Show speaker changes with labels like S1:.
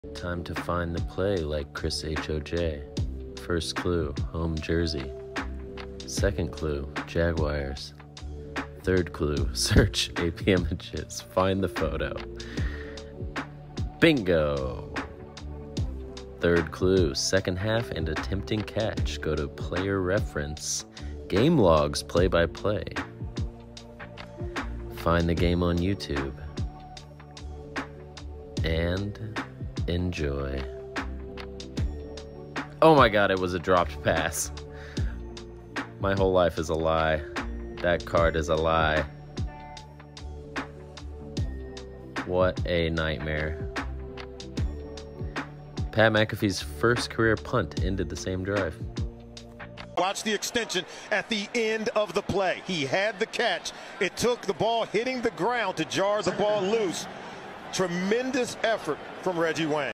S1: Time to find the play like Chris H.O.J. First clue, home jersey. Second clue, Jaguars. Third clue, search AP images. Find the photo. Bingo! Third clue, second half and attempting catch. Go to player reference. Game logs, play-by-play. Find the game on YouTube. And enjoy. Oh my God, it was a dropped pass. My whole life is a lie. That card is a lie. What a nightmare. Pat McAfee's first career punt ended the same drive.
S2: Watch the extension at the end of the play. He had the catch. It took the ball hitting the ground to jar the ball loose. Tremendous effort from Reggie Wayne.